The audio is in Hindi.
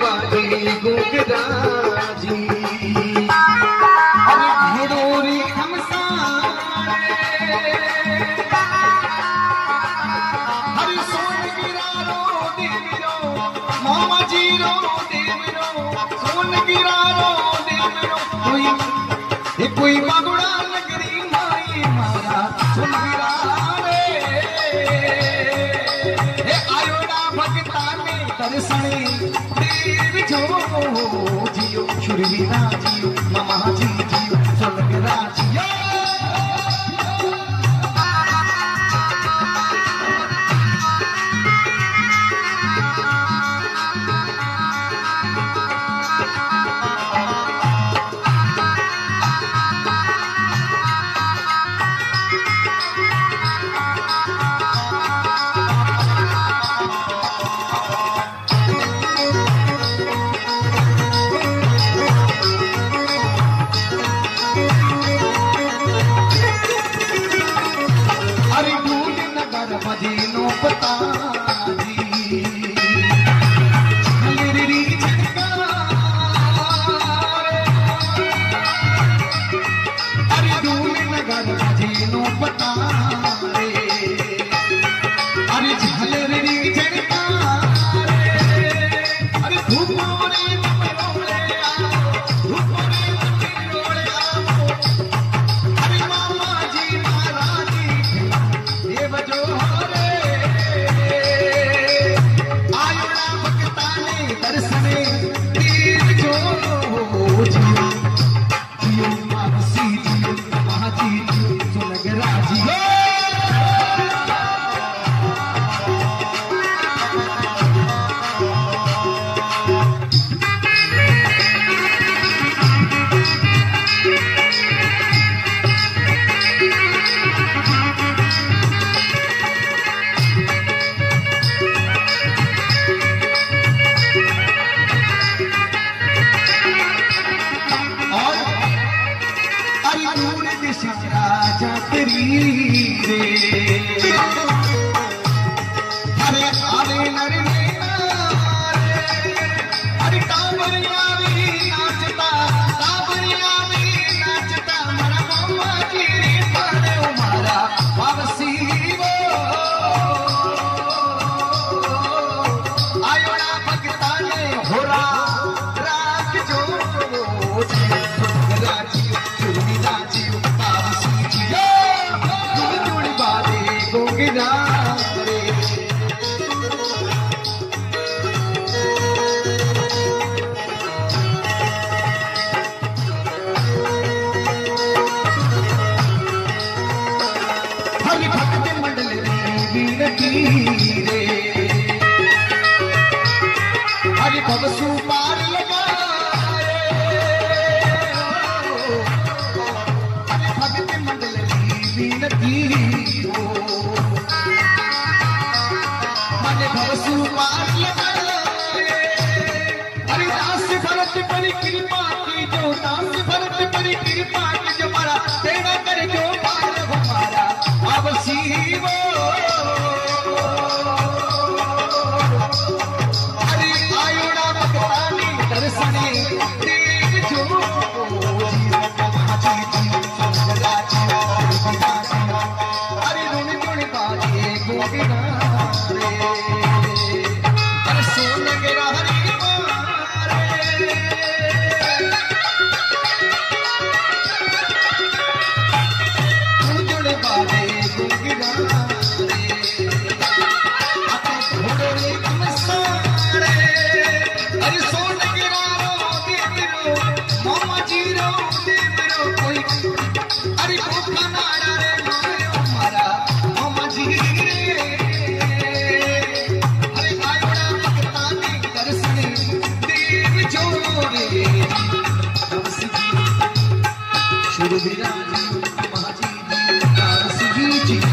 बाजे गोगराजी अरे घोड़ोरी खमसारे हरि सोन गिरारो देवरो मामा जी रो देवरो सोन गिरारो देवरो कोई बागुड़ा नगरी माई मारा सोन गिरारे हे आयोड़ा भगता ने दर्शने देव जो जियो शुरवीरा जियो मामा जी जियो सोन गिरा जियो मदीनो पता जी मेरी झटका अरे दूर नगर मदीनो पता रे अरे झलरी झटका अरे धूपोरे रोले धूपोरे रोले अरे मामा जी महाराज ये बजो दर्शने देव जो जियो जियो मानसी जियो महाजी जियो सोनगरा जियो राजा तेरी रे अरे अरे नरे अरे टाबरिया भी नाचता टाबरिया भी नाचता मरा मामा जी पड़े मारा वापसी वो आयोड़ा भगता ने होरा राख जो राजी राजी गोगिरारे हरि भक्त मंडल वीर रे हरि भव सुपार लगाए हरि भक्त मंडल वीर हरिदास भरत पर कृपा की जो दास भरत पर कृपा की जो मारा तेरा कर जो पार हमारा अब शिवो हरि आयोड़ा भगवानी दर्शने देव जो हरि ऋण गुण बाजे गोविंदा सोन गिरा हरि बाजे गोगिरा घोड़े कमसारे अरे सोन गिरा देवरो मामा जी रो देवरो कोई अरे भूखा नारा रे मारा मामा जी शुरवीरा जी महाजी जी